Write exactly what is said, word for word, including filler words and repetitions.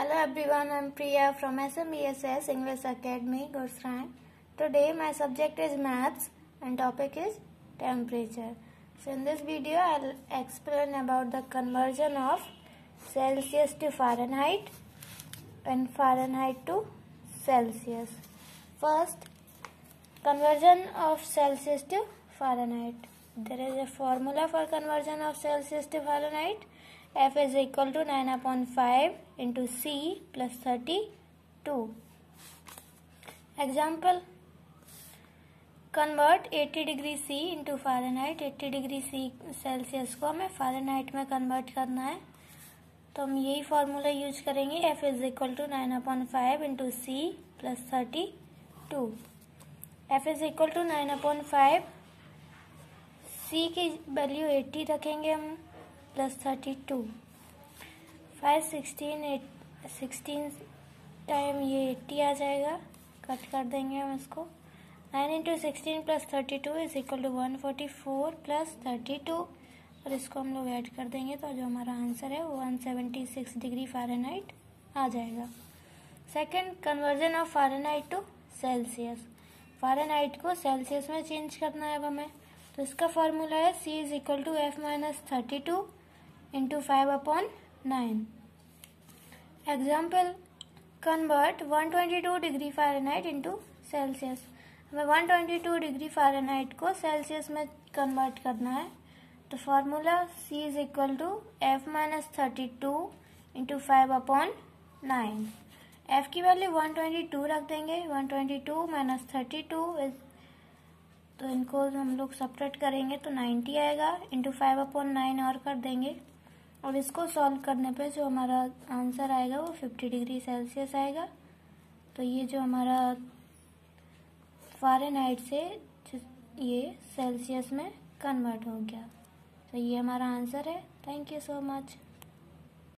Hello everyone, I'm Priya from S M E S S English Academy, Gursran. Today my subject is maths and topic is temperature. So in this video I'll explain about the conversion of Celsius to Fahrenheit and Fahrenheit to Celsius. First, conversion of Celsius to Fahrenheit. There is a formula for conversion of Celsius to Fahrenheit. F is equal to nine upon five into C plus thirty-two. Example, convert eighty degree C into Fahrenheit. eighty degree C Celsius को हमें Fahrenheit में convert करना है, तो हम यही formula use करेंगे. F is equal to nine upon five into C plus thirty two. F is equal to nine upon five, C की वैल्यू एट्टी रखेंगे हम, plus thirty two. Five sixteen eight sixteen time ये eighty आ जाएगा, cut कर देंगे हम इसको. Nine into sixteen plus thirty two is equal to one forty four plus thirty two, और इसको हम लोग ऐड कर देंगे तो जो हमारा आंसर है वो one seventy six degree Fahrenheit आ जाएगा. Second, conversion of Fahrenheit to Celsius. Fahrenheit को सेल्सियस में चेंज करना है अब हमें, तो इसका फार्मूला है C is equal to F minus thirty two into five upon nine. Example, convert one twenty two degree Fahrenheit into Celsius. हमें one twenty two degree Fahrenheit को सेल्सियस में कन्वर्ट करना है, तो formula C is equal to F minus thirty two into five upon nine. F की value one twenty two रख देंगे. One twenty two minus thirty two is, तो इनको हम लोग सब्ट्रैक्ट करेंगे तो नाइन्टी आएगा, इंटू फाइव अपॉन नाइन और कर देंगे, और इसको सॉल्व करने पे जो हमारा आंसर आएगा वो फिफ्टी डिग्री सेल्सियस आएगा. तो ये जो हमारा फ़ारेनहाइट से ये सेल्सियस में कन्वर्ट हो गया, तो ये हमारा आंसर है. Thank you so much.